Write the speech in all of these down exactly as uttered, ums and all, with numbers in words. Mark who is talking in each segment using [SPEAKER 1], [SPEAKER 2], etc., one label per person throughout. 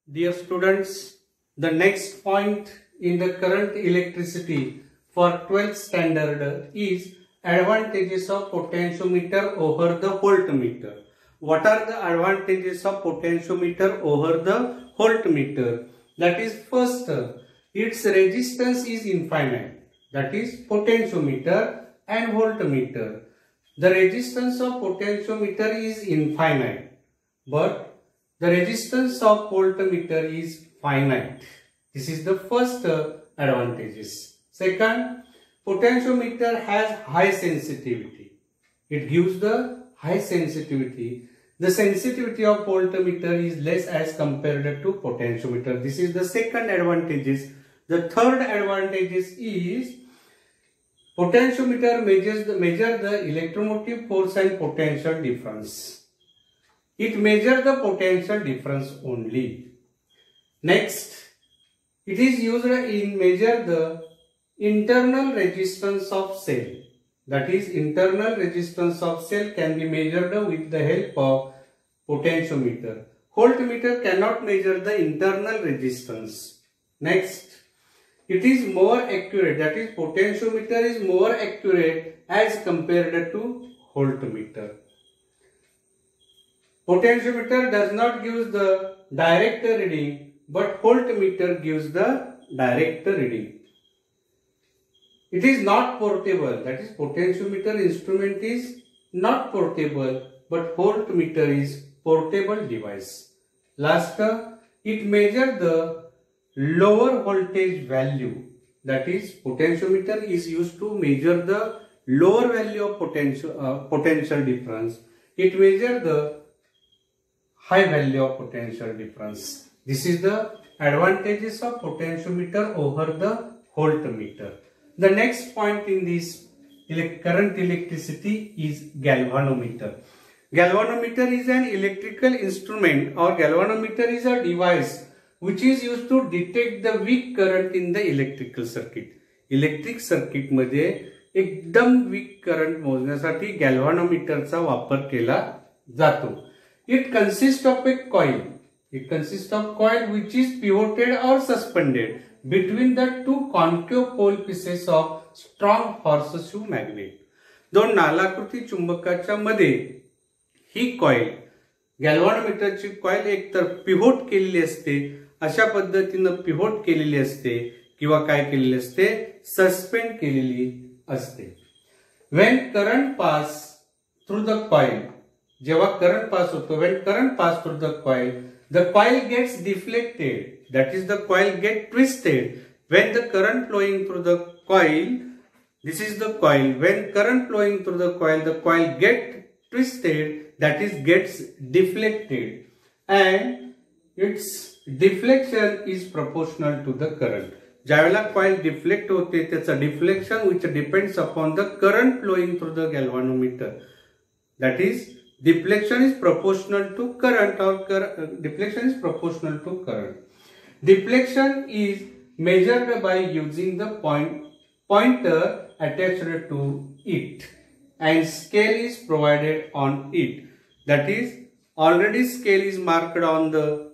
[SPEAKER 1] Dear students, the next point in the current electricity for twelfth standard is advantages of potentiometer over the voltmeter. What are the advantages of potentiometer over the voltmeter? That is, first, its resistance is infinite. That is potentiometer and voltmeter. The resistance of potentiometer is infinite, but the resistance of voltmeter is finite. This is the first uh, advantages. Second, potentiometer has high sensitivity. It gives the high sensitivity. The sensitivity of voltmeter is less as compared to potentiometer. This is the second advantages. The third advantages is potentiometer measures the, measure the electromotive force and potential difference. It measures the potential difference only. Next, it is used in measure the internal resistance of cell. That is, internal resistance of cell can be measured with the help of potentiometer. Voltmeter cannot measure the internal resistance. Next, it is more accurate. That is, potentiometer is more accurate as compared to voltmeter. Potentiometer does not give the direct reading, but voltmeter gives the direct reading. It is not portable. That is, potentiometer instrument is not portable, but voltmeter is portable device. Last, it measures the lower voltage value. That is, potentiometer is used to measure the lower value of potential uh, potential difference. It measures the high value of potential difference. This is the advantages of potentiometer over the voltmeter. The next point in this current electricity is galvanometer. Galvanometer is an electrical instrument, or galvanometer is a device which is used to detect the weak current in the electrical circuit. Electric circuit मध्ये एकदम weak current मोजण्यासाठी galvanometerचा वापर केला जातो. It consists of a coil. It consists of coil which is pivoted or suspended between the two concave pole pieces of strong horseshoe magnet. दोन नालाकृती चुंबकाच्या मध्ये ही कॉइल, गॅल्व्हॅनोमीटरची कॉइल एकतर पिव्होट केलेली असते, अशा पद्धतीने पिव्होट केलेली असते किंवा काय केलेली असते, सस्पेंड केलेली असते. When current pass through the coil, जेव्हा करंट पास होतो, when current pass through the coil, the coil gets deflected. That is, the coil get twisted. When the current flowing through the coil, this is the coil. When current flowing through the coil, the coil get twisted. That is, gets deflected, and its deflection is proportional to the current. ज्यावेळेला coil deflect होते, त्याचा deflection which depends upon the current flowing through the galvanometer. That is, deflection is proportional to current, or cur deflection is proportional to current. Deflection is measured by using the point pointer attached to it, and scale is provided on it. That is, already scale is marked on the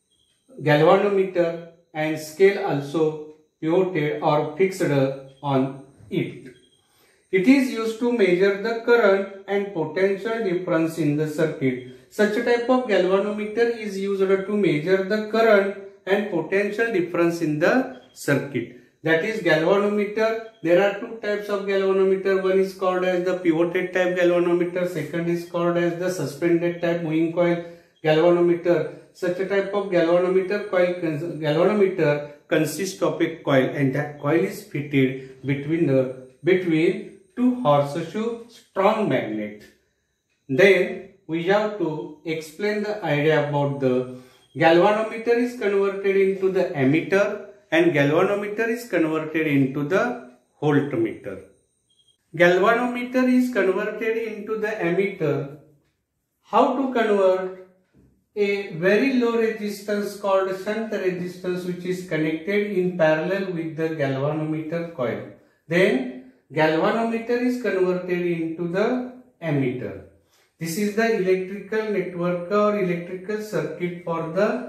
[SPEAKER 1] galvanometer, and scale also pivoted or fixed on it. It is used to measure the current and potential difference in the circuit. Such a type of galvanometer is used to measure the current and potential difference in the circuit. That is, galvanometer, there are two types of galvanometer. One is called as the pivoted type galvanometer. Second is called as the suspended type moving coil galvanometer. Such a type of galvanometer coil galvanometer consists of a coil, and that coil is fitted between the between two horseshoe strong magnet. Then we have to explain the idea about the galvanometer is converted into the ammeter, and galvanometer is converted into the voltmeter. Galvanometer is converted into the ammeter. How to convert? A very low resistance called shunt resistance, which is connected in parallel with the galvanometer coil. Then galvanometer is converted into the ammeter. This is the electrical network or electrical circuit for the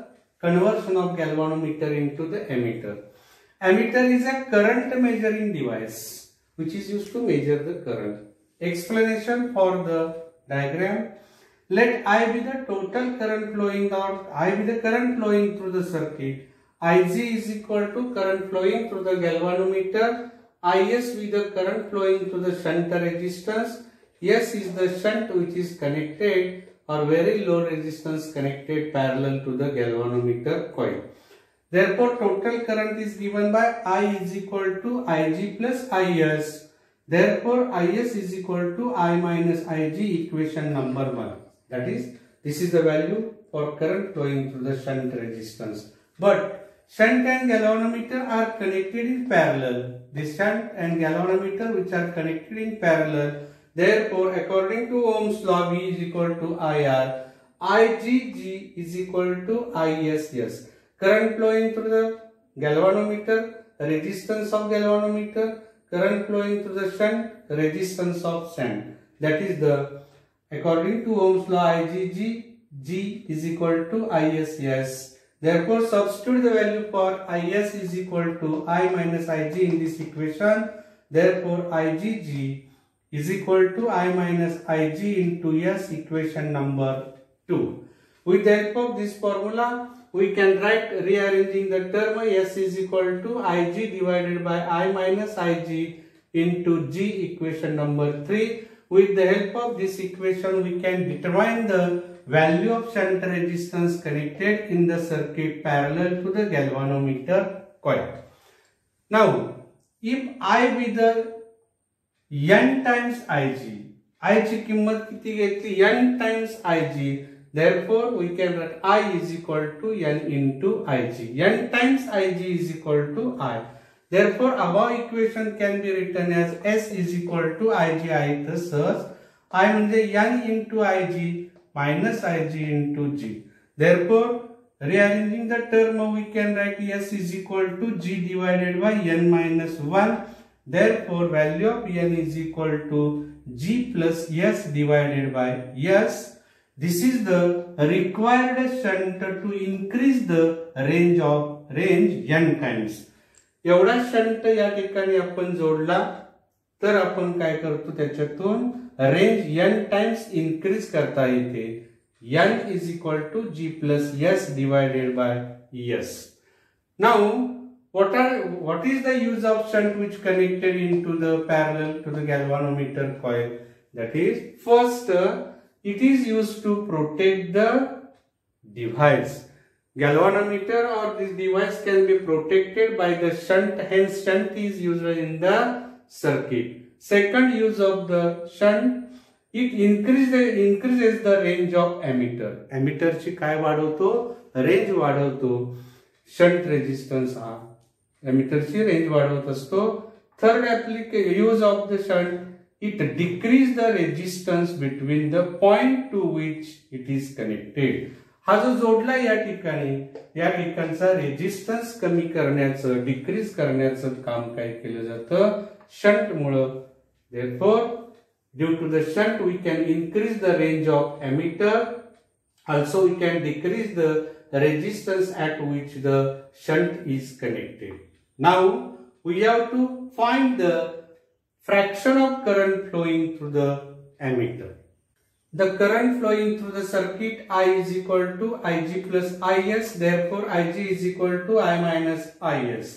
[SPEAKER 1] conversion of galvanometer into the ammeter. Ammeter is a current measuring device which is used to measure the current. Explanation for the diagram. Let I be the total current flowing out, I be the current flowing through the circuit. I G is equal to current flowing through the galvanometer. I S be the current flowing through the shunt resistance. S is the shunt which is connected or very low resistance connected parallel to the galvanometer coil. Therefore, total current is given by I is equal to I G plus I S. Therefore, I S is equal to I minus I G, equation number one. That is, this is the value for current flowing through the shunt resistance. But shunt and galvanometer are connected in parallel. The shunt and galvanometer which are connected in parallel. Therefore, according to Ohm's law, V is equal to I R. I G G is equal to I S S. Current flowing through the galvanometer, resistance of galvanometer, current flowing through the shunt, resistance of shunt. That is the, according to Ohm's law, I G G, G is equal to I S S. Therefore, substitute the value for I S is equal to I minus I G in this equation. Therefore, I G G is equal to I minus I G into S, equation number two. With the help of this formula, we can write rearranging the term S is equal to I G divided by I minus I G into G, equation number three. With the help of this equation, we can determine the value of shunt resistance connected in the circuit parallel to the galvanometer coil. Now, if I be the N times I G, I ची किंमत किती घेतली? N times I G. Therefore, we can write I is equal to N into I G. N times I G is equal to I. Therefore, above equation can be written as S is equal to I G. I thus I म्हणजे N into I G minus I G into G. Therefore, rearranging the term, we can write S is equal to G divided by N minus one. Therefore, value of N is equal to G plus S divided by S. This is the required shunt to increase the range of range N times. एवढा shunt या ठिकाणी आपण जोडला तर आपण काय करतो, त्याच्यातून रेंज N टाइम्स इन्क्रीज करता येते. N is equal to G plus S divided by S. Now, what are what is the use of shunt which connected into the parallel to the galvanometer coil? That is, first uh, it is used to protect the device. Galvanometer or this device can be protected by the shunt, hence shunt is used in the circuit. Second use of the shunt, it increases increases the range of ammeter. Ammeter ची काय वाढवतो? Range वाढवतो. Shunt resistance हा ammeter ची range वाढवत असतो. Third application use of the shunt, it decrease the resistance between the point to which it is connected. हा जो जोडला या ठिकाणी, या ठिकाणचा रेजिस्टन्स कमी करण्याचं, डिक्रीज करण्याचं काम काय केलं जातं? शंट मुळे. Therefore, due to the shunt, we can increase the range of ammeter. Also, we can decrease the resistance at which the shunt is connected. Now, we have to find the fraction of current flowing through the ammeter. The current flowing through the circuit I is equal to I G plus I S. Therefore, I G is equal to I minus I S.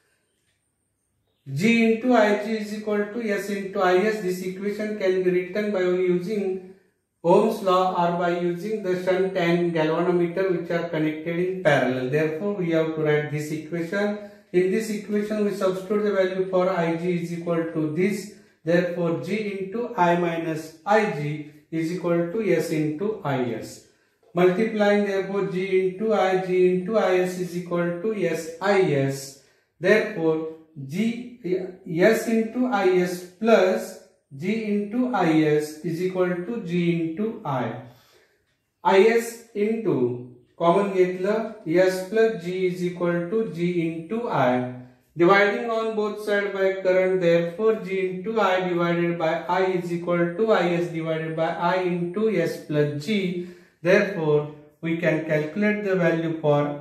[SPEAKER 1] G into I G is equal to S into I S. This equation can be written by using Ohm's law or by using the shunt and galvanometer which are connected in parallel. Therefore, we have to write this equation. In this equation, we substitute the value for I G is equal to this. Therefore, G into I minus I G is equal to S into I S. Multiplying, therefore, G into I, G into I S is equal to S I S. Therefore, G S into I S plus G into I S is equal to G into I. I S into common घेतलं, S plus G is equal to G into I. Dividing on both sides by current, therefore G into I divided by I is equal to I S divided by I into S plus G. Therefore, we can calculate the value for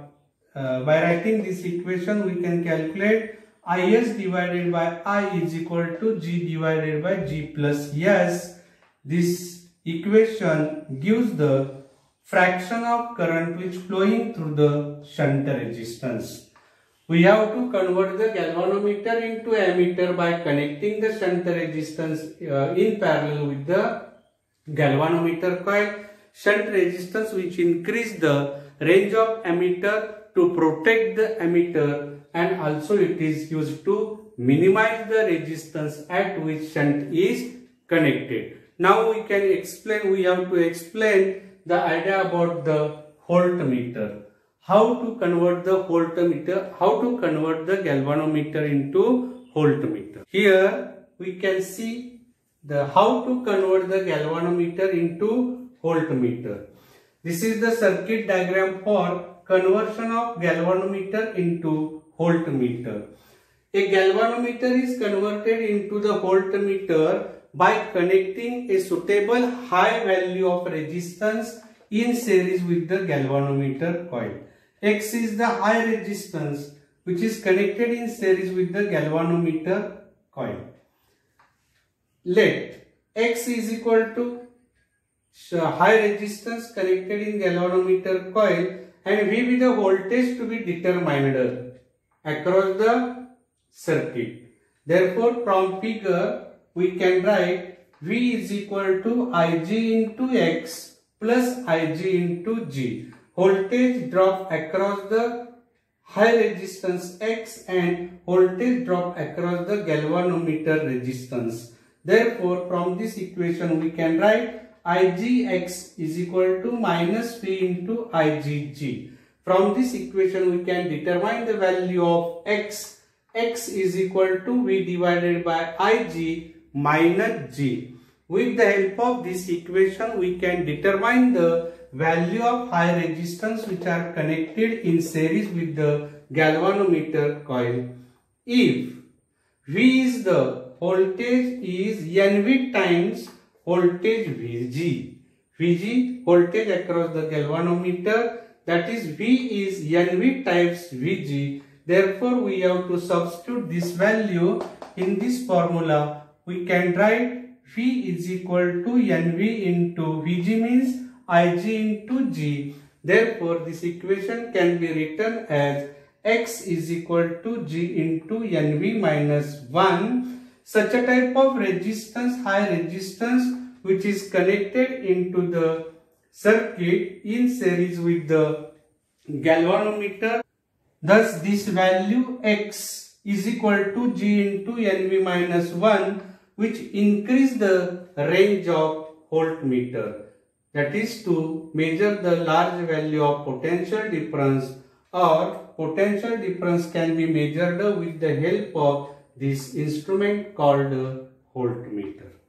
[SPEAKER 1] uh, by writing this equation we can calculate Is divided by I is equal to G divided by G plus S. This equation gives the fraction of current which flowing through the shunt resistance. We have to convert the galvanometer into ammeter by connecting the shunt resistance uh, in parallel with the galvanometer coil. Shunt resistance which increase the range of ammeter to protect the ammeter, and also it is used to minimize the resistance at which shunt is connected. Now we can explain, we have to explain the idea about the voltmeter. How to convert the voltmeter, how to convert the galvanometer into voltmeter. Here we can see the how to convert the galvanometer into voltmeter. This is the circuit diagram for conversion of galvanometer into voltmeter. A galvanometer is converted into the voltmeter by connecting a suitable high value of resistance in series with the galvanometer coil. X is the high resistance which is connected in series with the galvanometer coil. Let X is equal to high resistance connected in galvanometer coil and V be the voltage to be determined across the circuit. Therefore, from figure we can write V is equal to Ig into X plus Ig into G. Voltage drop across the high resistance X and voltage drop across the galvanometer resistance. Therefore, from this equation we can write Igx is equal to minus V into Igg. From this equation we can determine the value of X. X is equal to V divided by Ig minus G. With the help of this equation we can determine the value of high resistance which are connected in series with the galvanometer coil. If V is the voltage is N V times voltage Vg. Vg voltage across the galvanometer, that is V is N V times Vg. Therefore we have to substitute this value in this formula. We can write V is equal to N V into Vg means Ig into G. Therefore this equation can be written as X is equal to G into N V minus one. Such a type of resistance, high resistance, which is connected into the circuit in series with the galvanometer. Thus this value X is equal to G into N V minus one, which increase the range of voltmeter. That is to measure the large value of potential difference, or potential difference can be measured with the help of this instrument called voltmeter.